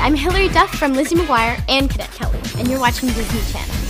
I'm Hilary Duff from Lizzie McGuire and Cadet Kelly, and you're watching Disney Channel.